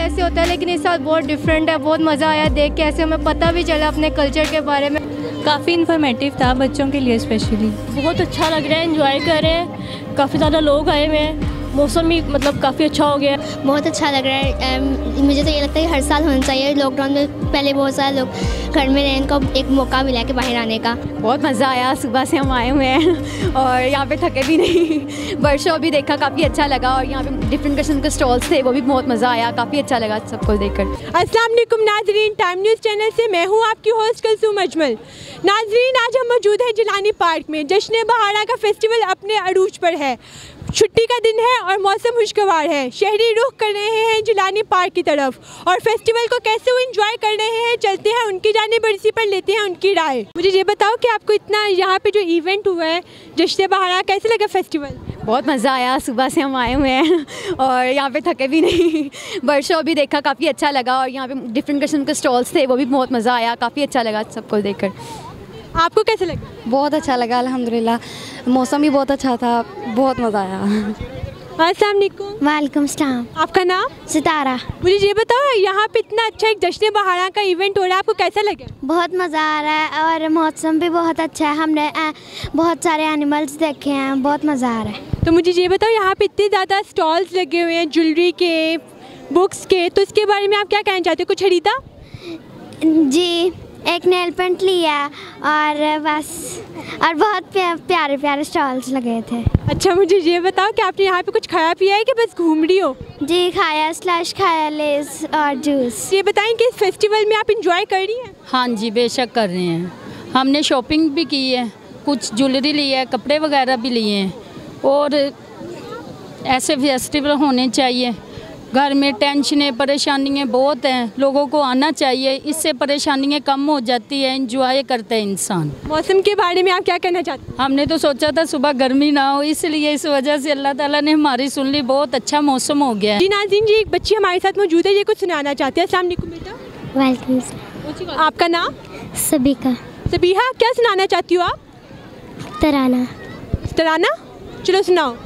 ऐसे होता है, लेकिन इस साल बहुत डिफरेंट है। बहुत मज़ा आया देख के, ऐसे हमें पता भी चला अपने कल्चर के बारे में। काफ़ी इन्फॉर्मेटिव था बच्चों के लिए स्पेशली। बहुत अच्छा लग रहा है, एंजॉय कर रहे हैं, काफ़ी ज़्यादा लोग आए हुए हैं, मौसम भी मतलब काफ़ी अच्छा हो गया है। बहुत अच्छा लग रहा है। मुझे तो ये लगता है कि हर साल होना चाहिए। लॉकडाउन में पहले बहुत सारे लोग घर में रहने का एक मौका मिला कि बाहर आने का। बहुत मज़ा आया, सुबह से हम आए हुए हैं और यहाँ पे थके भी नहीं। बर्ड शो भी देखा, काफ़ी अच्छा लगा, और यहाँ पे डिफरेंट किस्म के स्टॉल्स थे, वो भी बहुत मज़ा आया, काफ़ी अच्छा लगा सबको देखकर। अस्सलाम वालेकुम नाज़रीन, टाइम न्यूज़ चैनल से मैं हूँ आपकी होस्ट कुलसूम अजमल। नाज़रीन, आज हम मौजूद हैं जिलानी पार्क में। जश्न बहारा का फेस्टिवल अपने अरूज पर है। छुट्टी का दिन है और मौसम खुशगवार है। शहरी रुख कर रहे हैं जिलानी पार्क की तरफ और फेस्टिवल को कैसे वो एंजॉय कर रहे हैं, चलते हैं उनकी जानिब, इसी पर लेते हैं उनकी राय। मुझे ये बताओ कि आपको इतना यहाँ पे जो इवेंट हुआ है जश्न बहारा, कैसे लगा फेस्टिवल? बहुत मज़ा आया, सुबह से हम आए हुए हैं और यहाँ पे थके भी नहीं। बर्ड शो भी देखा, काफ़ी अच्छा लगा, और यहाँ पे डिफरेंट किस्म के स्टॉल्स थे, वो भी बहुत मज़ा आया, काफ़ी अच्छा लगा सबको देखकर। आपको कैसे लगा? बहुत अच्छा लगा अल्हम्दुलिल्लाह, मौसम भी बहुत अच्छा था, बहुत मज़ा आया। अस्सलाम वालेकुम। वालेकुम सलाम। आपका नाम? सितारा। मुझे ये बताओ, यहाँ पे इतना अच्छा एक जश्न बहारा का इवेंट हो रहा है, आपको कैसा लगा? बहुत मज़ा आ रहा है और मौसम भी बहुत अच्छा है। हमने बहुत सारे एनिमल्स देखे हैं, बहुत मज़ा आ रहा है। तो मुझे ये बताओ, यहाँ पे इतने ज़्यादा स्टॉल्स लगे हुए हैं ज्वेलरी के, बुक्स के, तो इसके बारे में आप क्या कहना चाहते हो? कुछ खरीदा? जी, एक नेल पेंट लिया और बस, और बहुत प्यारे प्यारे स्टॉल्स लगे थे। अच्छा, मुझे ये बताओ कि आपने यहाँ पे कुछ खाया पिया है कि बस घूम रही हो? जी, खाया, स्लश खाया, लेस और जूस। ये बताएं कि इस फेस्टिवल में आप इंजॉय कर रही हैं? हाँ जी, बेशक कर रहे हैं। हमने शॉपिंग भी की है, कुछ ज्वेलरी ली है, कपड़े वगैरह भी लिए हैं, और ऐसे फेस्टिवल होने चाहिए। घर में टेंशनें परेशानियाँ बहुत हैं, लोगों को आना चाहिए, इससे परेशानियाँ कम हो जाती है, एंजॉय करते हैं इंसान। मौसम के बारे में आप क्या कहना चाहते हैं? हमने तो सोचा था सुबह गर्मी ना हो, इसलिए इस वजह से अल्लाह ताला ने हमारी सुन ली, बहुत अच्छा मौसम हो गया है। जी नाज़रीन, जी एक बच्ची हमारे साथ मौजूद है, ये कुछ सुनाना चाहते हैं। अस्सलाम वालेकुम बेटा। वेलकम सलाम। आपका नाम? सबिका। सबिहा, क्या सुनाना चाहती हो आप? तराना। तराना, चलो सुनाओ।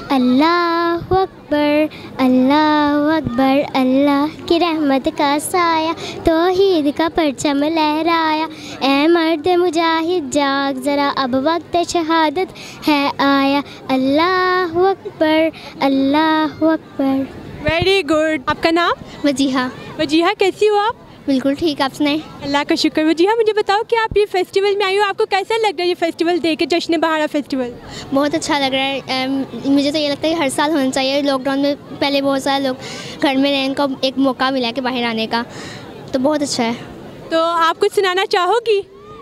अल्लाह अकबर, अल्लाह अकबर, अल्लाह की रहमत का साया, तौहीद का परचम लहराया, ऐ मर्द मुजाहिद जाग ज़रा, अब वक्त शहादत है आया, अल्लाह अकबर, अल्लाह अकबर। Very good. आपका नाम? वजीहा। वजीहा, कैसी हो आप? बिल्कुल ठीक, आप सुनाएं? अल्लाह का शुक्र। वजीहा, मुझे बताओ कि आप ये फेस्टिवल में आई हो, आपको कैसा लग रहा है ये फेस्टिवल देख के, जश्न बहारा फेस्टिवल? बहुत अच्छा लग रहा है। मुझे तो ये लगता है कि हर साल होना चाहिए। लॉकडाउन में पहले बहुत सारे लोग घर में रहने का एक मौका मिला कि बाहर आने का, तो बहुत अच्छा है। तो आप कुछ सुनाना चाहोगी?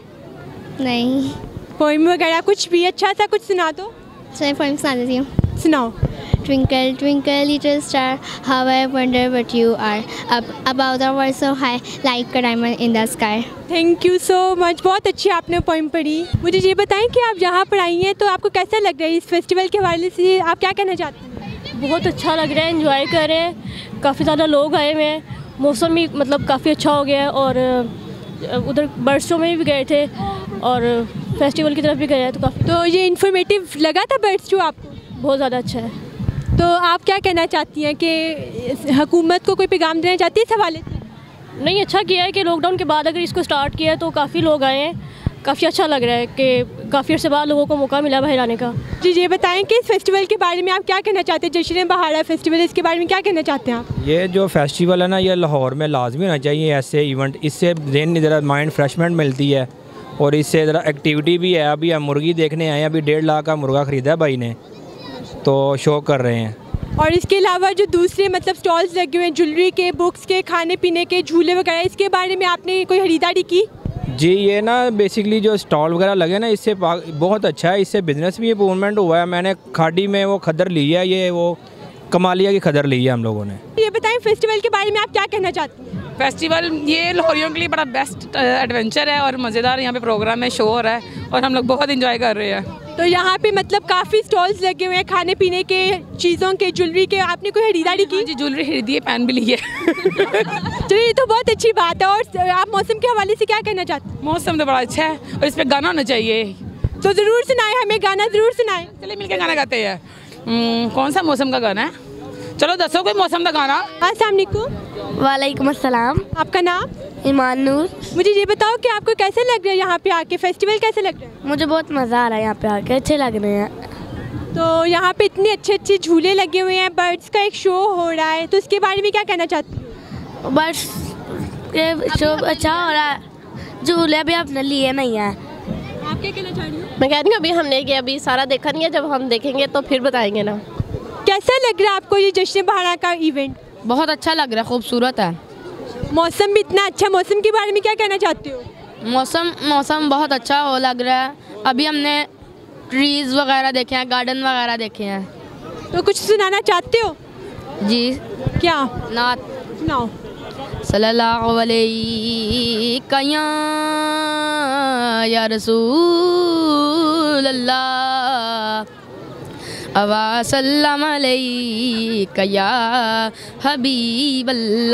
नहीं। पोइम वगैरह कुछ भी अच्छा सा कुछ सुना दो। चलिए पोइम सुना देती हूँ। सुनाओ। Twinkle, twinkle, little star, how I wonder what you are, up above the world so high, like a diamond in the sky. Thank you so much, बहुत अच्छी आपने पोइम पढ़ी। मुझे ये बताएं कि आप यहाँ पर आई हैं, तो आपको कैसा लग रहा है इस फेस्टिवल के हवाले से, आप क्या कहना चाहते हैं? बहुत अच्छा लग रहा है, एंजॉय कर रहे हैं, काफ़ी ज़्यादा लोग आए हुए हैं, मौसम भी मतलब काफ़ी अच्छा हो गया है, और उधर बर्ड शो में भी गए थे और फेस्टिवल की तरफ भी गए हैं, तो काफ़ी। तो ये इन्फॉर्मेटिव लगा था बर्ड शो आपको? बहुत ज़्यादा अच्छा है। तो आप क्या कहना चाहती हैं कि हुकूमत को कोई पैगाम देना चाहती है इस हवाले से? नहीं, अच्छा किया है कि लॉकडाउन के बाद अगर इसको स्टार्ट किया है तो काफ़ी लोग आए हैं, काफ़ी अच्छा लग रहा है कि काफ़ी अर्से बाद लोगों को मौका मिला बाहर आने का। जी, ये बताएं कि इस फेस्टिवल के बारे में आप क्या कहना चाहते हैं? जश्न बहारा फेस्टिवल, इसके बारे में क्या कहना चाहते हैं आप? ये जो फेस्टिवल है ना, ये लाहौर में लाजमी होना चाहिए ऐसे इवेंट, इससे दिन ज़रा माइंड फ्रेशमेंट मिलती है और इससे ज़रा एक्टिविटी भी है। अभी हम मुर्गी देखने आए हैं, अभी 1.5 लाख का मुर्गा ख़रीदा है भाई ने, तो शो कर रहे हैं। और इसके अलावा जो दूसरे मतलब स्टॉल्स लगे हुए हैं ज्वेलरी के, बुक्स के, खाने पीने के, झूले वगैरह, इसके बारे में आपने कोई खरीदारी की? जी, ये ना बेसिकली जो स्टॉल वगैरह लगे ना, इससे बहुत अच्छा है, इससे बिज़नेस भी इम्प्रूवमेंट हुआ है। मैंने खाड़ी में वो खदर ली है, ये वो कमालिया की खदर ली है हम लोगों ने। ये बताएं फेस्टिवल के बारे में आप क्या कहना चाहते हैं? फेस्टिवल ये लाहौरियों के लिए बड़ा बेस्ट एडवेंचर है और मज़ेदार यहाँ पे प्रोग्राम है, शो हो रहा है और हम लोग बहुत इंजॉय कर रहे हैं। तो यहाँ पे मतलब काफ़ी स्टॉल्स लगे हुए हैं खाने पीने के, चीज़ों के, ज्वेलरी के, आपने कोई खरीदारी की? जी, ज्वेलरी खरीदी है, पेन भी ली है। चलिए, ये तो बहुत अच्छी बात है। और आप मौसम के हवाले से क्या कहना चाहते हैं? मौसम तो बड़ा अच्छा है और इस पर गाना होना चाहिए, तो ज़रूर सुनाएं, हमें गाना ज़रूर सुनाएं। चलिए मिलकर गाना गाते हैं। कौन सा मौसम का गाना है? चलो दसो कोई मौसम का गाना। अस्सलाम वालेकुम। वालेकुम अस्सलाम। आपका नाम? ईमान नूर। मुझे ये बताओ कि आपको कैसे लग रहा है यहाँ पे आके, फेस्टिवल कैसे लग रहा है? मुझे बहुत मज़ा आ रहा है यहाँ पे आके, अच्छे लग रहे हैं। तो यहाँ पे इतने अच्छे अच्छे झूले लगे हुए हैं, बर्ड्स का एक शो हो रहा है, तो उसके बारे में क्या कहना चाहती हो? बस ये शो अच्छा हो रहा है, झूले भी आपने लिए नहीं है। आप क्या कहना चाह रही हो? मैं कह रही हूँ अभी हमने ये अभी सारा देखा नहीं है, जब हम देखेंगे तो फिर बताएंगे ना। कैसा लग रहा है आपको ये जश्न बहारा का इवेंट? बहुत अच्छा लग रहा है, खूबसूरत है। मौसम भी इतना अच्छा, मौसम के बारे में क्या कहना चाहते हो? मौसम बहुत अच्छा हो लग रहा है। अभी हमने ट्रीज़ वगैरह देखे हैं, गार्डन वगैरह देखे हैं। तो कुछ सुनाना चाहते हो? जी। क्या? नात सुनाओ। सल्लल्लाहु अलैहि या रसूल अल्लाह अवा सल्लम अलैका या हबीब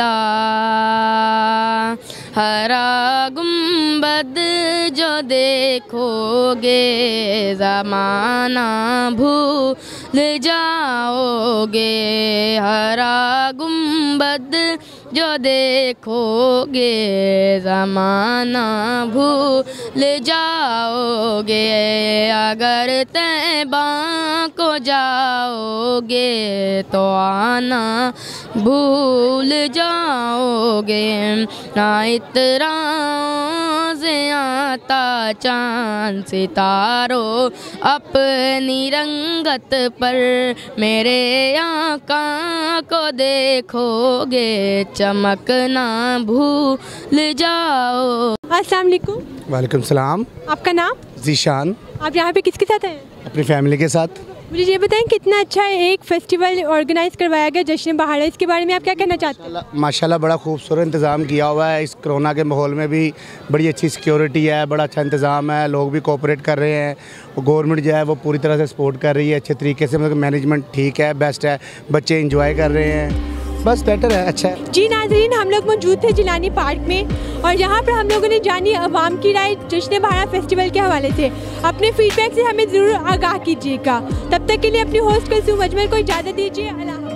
अल्लाह। हरा गुंबद जो देखोगे ज़माना भूल जाओगे। हरा गुंबद जो देखोगे ज़माना भूल जाओगे। अगर तैबा को जाओगे तो आना भूल जाओगे। ना इतरां से आता चांद सितारों अपनी रंगत पर, मेरे आका को देखोगे चमकना भूल जाओ। अस्सलाम वालेकुम। वालेकुम सलाम। आपका नाम? जीशान। आप यहाँ पे किसके साथ हैं? अपनी फैमिली के साथ। मुझे ये बताएं कितना अच्छा एक फेस्टिवल ऑर्गेनाइज करवाया गया जश्न बहारा, इसके बारे में आप क्या कहना चाहते हैं? माशाल्लाह बड़ा खूबसूरत इंतज़ाम किया हुआ है। इस कोरोना के माहौल में भी बड़ी अच्छी सिक्योरिटी है, बड़ा अच्छा इंतज़ाम है, लोग भी कोऑपरेट कर रहे हैं। गवर्नमेंट जो है वो पूरी तरह से सपोर्ट कर रही है अच्छे तरीके से, मतलब मैनेजमेंट ठीक है, बेस्ट है, बच्चे इंजॉय कर रहे हैं, बस बेटर है, अच्छा है। जी नाज़रीन, हम लोग मौजूद थे जिलानी पार्क में और यहाँ पर हम लोगों ने जानी अवाम की राय जश्न बहारा फेस्टिवल के हवाले से। अपने फीडबैक से हमें ज़रूर आगाह कीजिएगा। तब तक के लिए अपनी होस्ट कलसूम अजमल को इजाज़त दीजिए। अल्लाह।